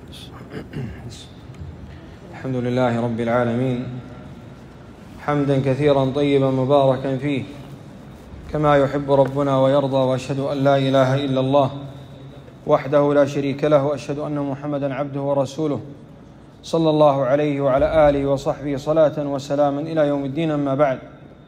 الحمد لله رب العالمين، حمدا كثيرا طيبا مباركا فيه كما يحب ربنا ويرضى، وأشهد أن لا إله إلا الله وحده لا شريك له، وأشهد أن محمدا عبده ورسوله صلى الله عليه وعلى آله وصحبه صلاة وسلاما إلى يوم الدين. أما بعد،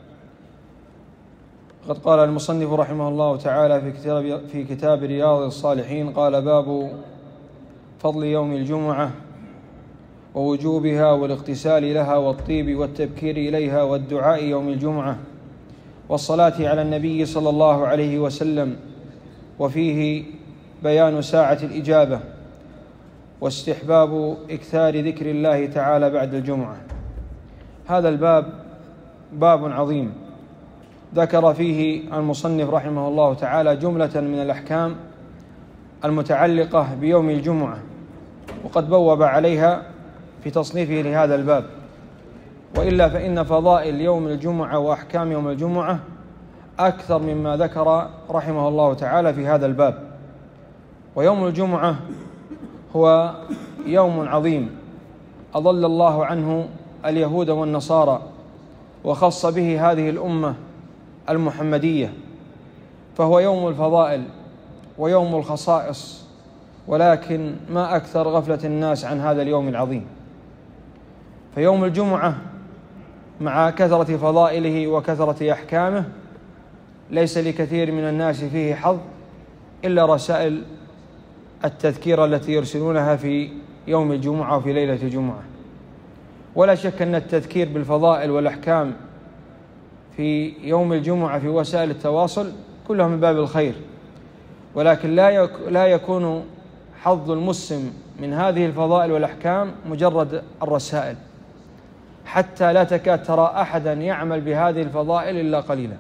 قد قال المصنف رحمه الله تعالى في كتاب رياض الصالحين: قال: باب فضل يوم الجمعة ووجوبها والاغتسال لها والطيب والتبكير إليها والدعاء يوم الجمعة والصلاة على النبي صلى الله عليه وسلم، وفيه بيان ساعة الإجابة واستحباب إكثار ذكر الله تعالى بعد الجمعة. هذا الباب باب عظيم، ذكر فيه المصنف رحمه الله تعالى جملة من الأحكام المتعلقة بيوم الجمعة، وقد بوب عليها في تصنيفه لهذا الباب، وإلا فإن فضائل يوم الجمعة وأحكام يوم الجمعة أكثر مما ذكر رحمه الله تعالى في هذا الباب. ويوم الجمعة هو يوم عظيم أضل الله عنه اليهود والنصارى، وخص به هذه الأمة المحمدية، فهو يوم الفضائل ويوم الخصائص، ولكن ما أكثر غفلة الناس عن هذا اليوم العظيم. فيوم الجمعة مع كثرة فضائله وكثرة أحكامه ليس لكثير من الناس فيه حظ إلا رسائل التذكير التي يرسلونها في يوم الجمعة وفي ليلة الجمعة. ولا شك أن التذكير بالفضائل والأحكام في يوم الجمعة في وسائل التواصل كلها من باب الخير، ولكن لا يكون حظ المسلم من هذه الفضائل والأحكام مجرد الرسائل، حتى لا تكاد ترى أحدا يعمل بهذه الفضائل إلا قليلا.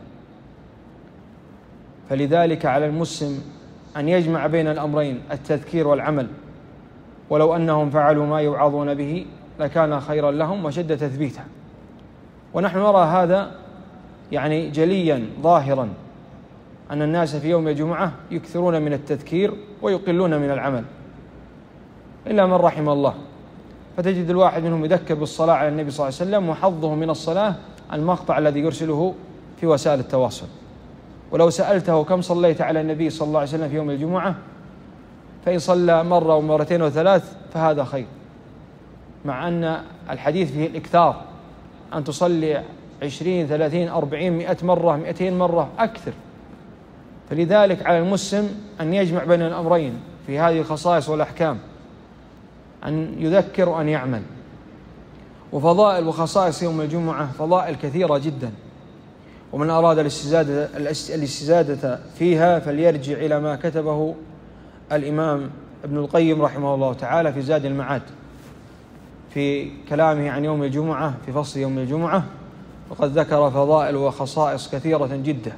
فلذلك على المسلم أن يجمع بين الأمرين، التذكير والعمل، ولو أنهم فعلوا ما يوعظون به لكان خيرا لهم وشد تثبيتا. ونحن نرى هذا جليا ظاهرا، أن الناس في يوم الجمعة يكثرون من التذكير ويقلون من العمل إلا من رحم الله. فتجد الواحد منهم يذكر بالصلاة على النبي صلى الله عليه وسلم، وحظه من الصلاة المقطع الذي يرسله في وسائل التواصل. ولو سألته كم صليت على النبي صلى الله عليه وسلم في يوم الجمعة، فإن صلى مرة ومرتين وثلاث فهذا خير، مع أن الحديث فيه الإكثار، أن تصلي 20 30 40 100 مرة 200 مرة أكثر. فلذلك على المسلم أن يجمع بين الأمرين في هذه الخصائص والأحكام، أن يذكر وأن يعمل. وفضائل وخصائص يوم الجمعة فضائل كثيرة جدا، ومن أراد الاستزادة فيها فليرجع إلى ما كتبه الإمام ابن القيم رحمه الله تعالى في زاد المعاد في كلامه عن يوم الجمعة في فصل يوم الجمعة، وقد ذكر فضائل وخصائص كثيرة جدا.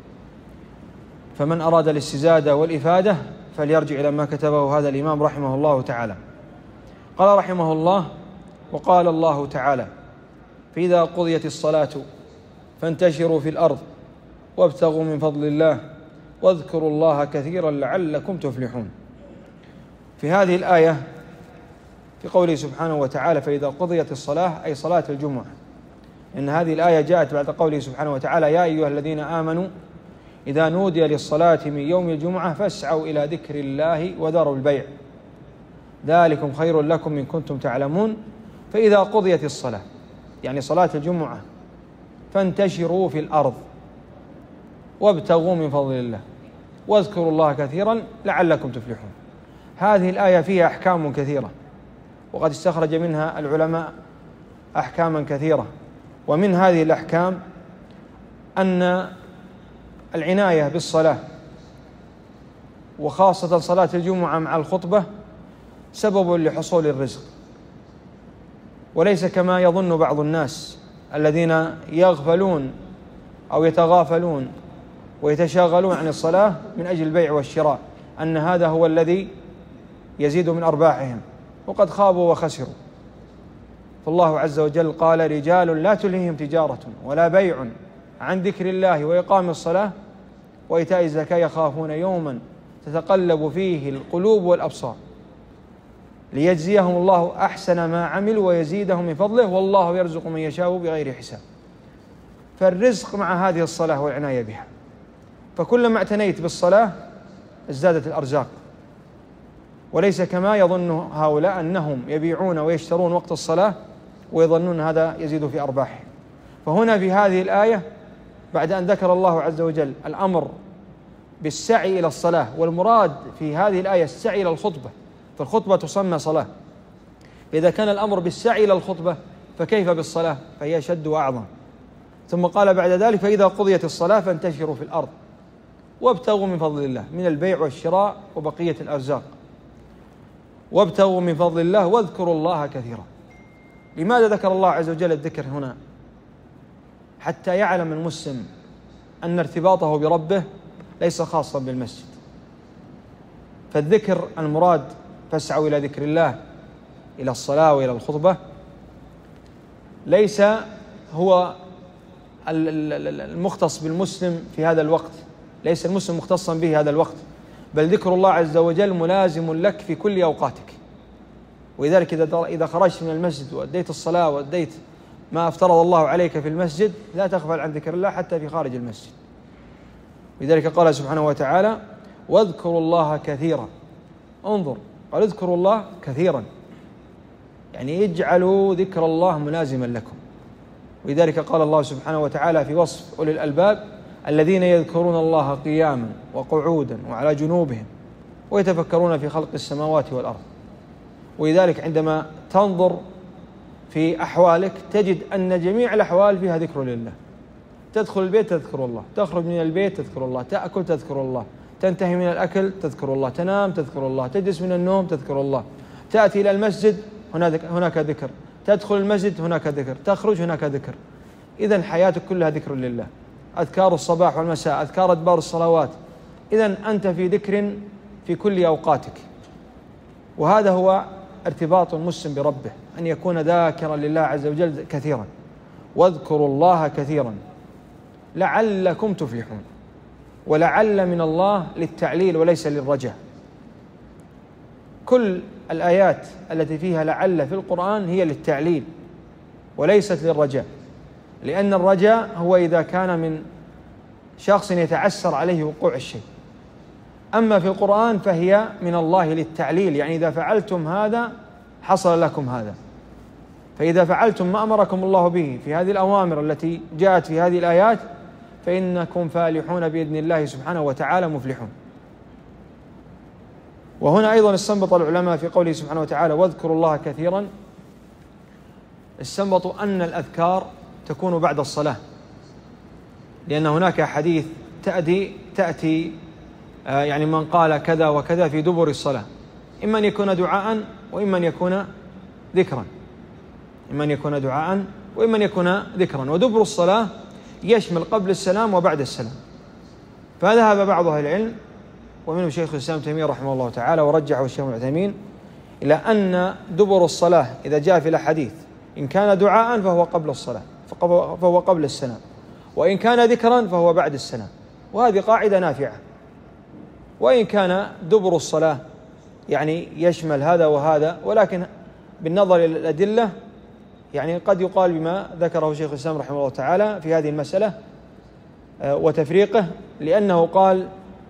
فمن أراد الاستزادة والإفادة فليرجع إلى ما كتبه هذا الإمام رحمه الله تعالى. قال رحمه الله: وقال الله تعالى: فإذا قضيت الصلاة فانتشروا في الأرض وابتغوا من فضل الله واذكروا الله كثيرا لعلكم تفلحون. في هذه الآية في قوله سبحانه وتعالى: فإذا قضيت الصلاة، أي صلاة الجمعة، إن هذه الآية جاءت بعد قوله سبحانه وتعالى: يا أيها الذين آمنوا إذا نودي للصلاة من يوم الجمعة فاسعوا إلى ذكر الله وذروا البيع ذلكم خير لكم إن كنتم تعلمون. فإذا قضيت الصلاة يعني صلاة الجمعة فانتشروا في الأرض وابتغوا من فضل الله واذكروا الله كثيرا لعلكم تفلحون. هذه الآية فيها أحكام كثيرة، وقد استخرج منها العلماء أحكاما كثيرة. ومن هذه الأحكام أن العناية بالصلاة، وخاصة صلاة الجمعة مع الخطبة، سبب لحصول الرزق، وليس كما يظن بعض الناس الذين يغفلون أو يتغافلون ويتشاغلون عن الصلاة من أجل البيع والشراء، أن هذا هو الذي يزيد من أرباحهم، وقد خابوا وخسروا. فالله عز وجل قال: رجال لا تلهيهم تجارة ولا بيع عن ذكر الله وإقام الصلاة وإيتاء الزكاة يخافون يوما تتقلب فيه القلوب والأبصار. ليجزيهم الله أحسن ما عملوا ويزيدهم من فضله والله يرزق من يشاء بغير حساب. فالرزق مع هذه الصلاة والعناية بها، فكلما اعتنيت بالصلاة ازدادت الأرزاق، وليس كما يظن هؤلاء أنهم يبيعون ويشترون وقت الصلاة ويظنون هذا يزيد في أرباحهم. فهنا في هذه الآية بعد أن ذكر الله عز وجل الأمر بالسعي إلى الصلاة، والمراد في هذه الآية السعي إلى الخطبة، فالخطبة تسمى صلاة، فإذا كان الأمر بالسعي إلى الخطبة فكيف بالصلاة؟ فهي أشد وأعظم. ثم قال بعد ذلك فإذا قضيت الصلاة فانتشروا في الأرض وابتغوا من فضل الله من البيع والشراء وبقية الأرزاق، وابتغوا من فضل الله واذكروا الله كثيرا. لماذا ذكر الله عز وجل الذكر هنا؟ حتى يعلم المسلم أن ارتباطه بربه ليس خاصا بالمسجد، فالذكر المراد فاسعوا إلى ذكر الله، إلى الصلاة وإلى الخطبة، ليس هو المختص بالمسلم في هذا الوقت، ليس المسلم مختصا به هذا الوقت، بل ذكر الله عز وجل ملازم لك في كل أوقاتك. ولذلك إذا خرجت من المسجد وأديت الصلاة وأديت ما افترض الله عليك في المسجد لا تغفل عن ذكر الله حتى في خارج المسجد. لذلك قال سبحانه وتعالى واذكروا الله كثيرا. انظر، قال اذكروا الله كثيرا، يعني اجعلوا ذكر الله ملازما لكم. ولذلك قال الله سبحانه وتعالى في وصف أولي الألباب الذين يذكرون الله قياما وقعودا وعلى جنوبهم ويتفكرون في خلق السماوات والأرض. ولذلك عندما تنظر في أحوالك تجد أن جميع الأحوال فيها ذكر لله. تدخل البيت تذكر الله، تخرج من البيت تذكر الله، تأكل تذكر الله، تنتهي من الأكل تذكر الله، تنام تذكر الله، تجلس من النوم تذكر الله، تأتي إلى المسجد هناك ذكر، تدخل المسجد هناك ذكر، تخرج هناك ذكر. إذن حياتك كلها ذكر لله، أذكار الصباح والمساء، أذكار أدبار الصلوات. إذن أنت في ذكر في كل أوقاتك، وهذا هو ارتباط المسلم بربه، أن يكون ذاكرا لله عز وجل كثيرا. واذكروا الله كثيرا لعلكم تفلحون. ولعل من الله للتعليل وليس للرجاء. كل الآيات التي فيها لعل في القرآن هي للتعليل وليست للرجاء، لأن الرجاء هو إذا كان من شخص يتعسر عليه وقوع الشيء، أما في القرآن فهي من الله للتعليل، يعني إذا فعلتم هذا حصل لكم هذا. فإذا فعلتم ما أمركم الله به في هذه الأوامر التي جاءت في هذه الآيات فإنكم فالحون بإذن الله سبحانه وتعالى مفلحون. وهنا أيضا استنبط العلماء في قوله سبحانه وتعالى واذكروا الله كثيرا، استنبطوا أن الأذكار تكون بعد الصلاة، لأن هناك حديث تأتي يعني من قال كذا وكذا في دبر الصلاة، إما أن يكون دعاء وإما أن يكون ذكرا، إما أن يكون دعاء وإما أن يكون ذكرا. ودبر الصلاة يشمل قبل السلام وبعد السلام. فذهب بعض أهل العلم ومنهم شيخ الإسلام تيمية رحمه الله تعالى ورجحه الشيخ العثيمين إلى أن دبر الصلاة إذا جاء في الحديث إن كان دعاء فهو قبل الصلاة، فهو قبل السلام، وإن كان ذكرا فهو بعد السلام. وهذه قاعدة نافعة. وإن كان دبر الصلاة يعني يشمل هذا وهذا، ولكن بالنظر إلى الأدلة يعني قد يقال بما ذكره شيخ الإسلام رحمه الله تعالى في هذه المسألة وتفريقه، لأنه قال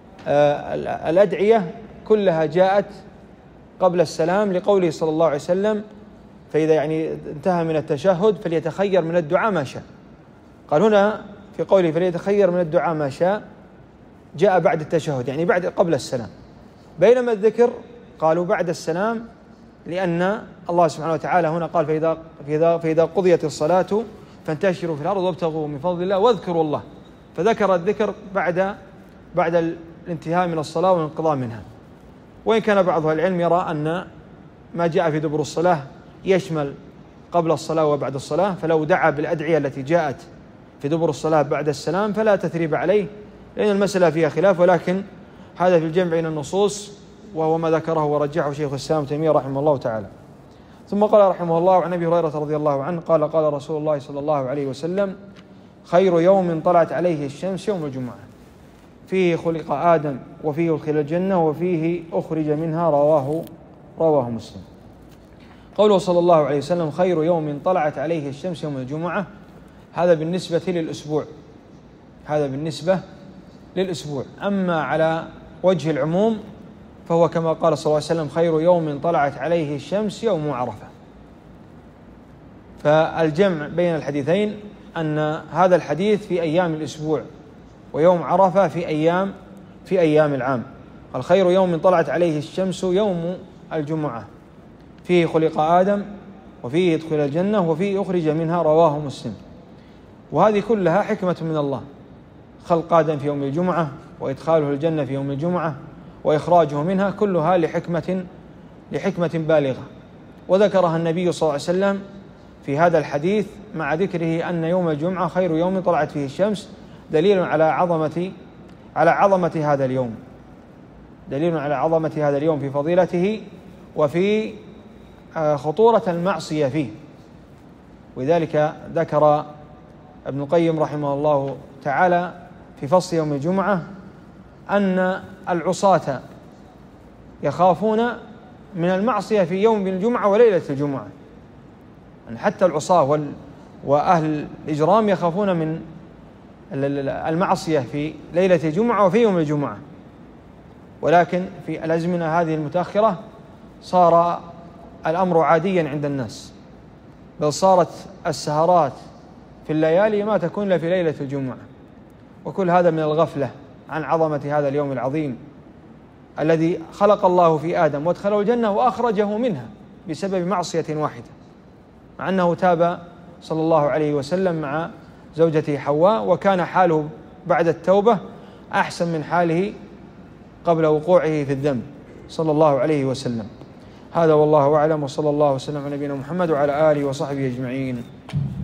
الأدعية كلها جاءت قبل السلام لقوله صلى الله عليه وسلم فإذا يعني انتهى من التشهد فليتخير من الدعاء ما شاء. قال هنا في قوله فليتخير من الدعاء ما شاء جاء بعد التشهد، يعني قبل السلام، بينما الذكر قالوا بعد السلام، لأن الله سبحانه وتعالى هنا قال فإذا قضيت الصلاة فانتشروا في الأرض وابتغوا من فضل الله واذكروا الله، فذكر الذكر بعد الانتهاء من الصلاة والانقضاء منها. وإن كان بعض العلم يرى أن ما جاء في دبر الصلاة يشمل قبل الصلاة وبعد الصلاة، فلو دعا بالأدعية التي جاءت في دبر الصلاة بعد السلام فلا تثريب عليه، لأن المسألة فيها خلاف، ولكن هذا في الجمع بين النصوص وهو ما ذكره ورجحه شيخ الإسلام تيمية رحمه الله تعالى. ثم قال رحمه الله عن أبي هريرة رضي الله عنه قال رسول الله صلى الله عليه وسلم خير يوم طلعت عليه الشمس يوم الجمعة فيه خلق آدم وفيه أدخل الجنة وفيه أخرج منها، رواه مسلم. قوله صلى الله عليه وسلم: خير يوم طلعت عليه الشمس يوم الجمعة، هذا بالنسبة للأسبوع، هذا بالنسبة للأسبوع. أما على وجه العموم فهو كما قال صلى الله عليه وسلم: خير يوم طلعت عليه الشمس يوم عرفة. فالجمع بين الحديثين أن هذا الحديث في أيام الأسبوع، ويوم عرفة في أيام العام. قال: خير يوم طلعت عليه الشمس يوم الجمعة، فيه خلق آدم، وفيه يدخل الجنة، وفيه يخرج منها، رواه مسلم. وهذه كلها حكمة من الله، خلق آدم في يوم الجمعة، وإدخاله الجنة في يوم الجمعة، وإخراجه منها، كلها لحكمة بالغة. وذكرها النبي صلى الله عليه وسلم في هذا الحديث مع ذكره أن يوم الجمعة خير يوم طلعت فيه الشمس، دليل على عظمة هذا اليوم، دليل على عظمة هذا اليوم في فضيلته وفي خطورة المعصية فيه. ولذلك ذكر ابن القيم رحمه الله تعالى في فصل يوم الجمعة أن العصاة يخافون من المعصية في يوم الجمعة وليلة الجمعة، أن حتى العصاة وأهل الإجرام يخافون من المعصية في ليلة الجمعة وفي يوم الجمعة. ولكن في الأزمنة هذه المتأخرة صار الأمر عاديا عند الناس، بل صارت السهرات في الليالي ما تكون إلا في ليلة الجمعة. وكل هذا من الغفلة عن عظمة هذا اليوم العظيم الذي خلق الله في آدم وادخله الجنة وأخرجه منها بسبب معصية واحدة، مع أنه تاب صلى الله عليه وسلم مع زوجته حواء، وكان حاله بعد التوبة أحسن من حاله قبل وقوعه في الذنب صلى الله عليه وسلم. هذا والله أعلم، وصلى الله وسلم على نبينا محمد وعلى آله وصحبه أجمعين.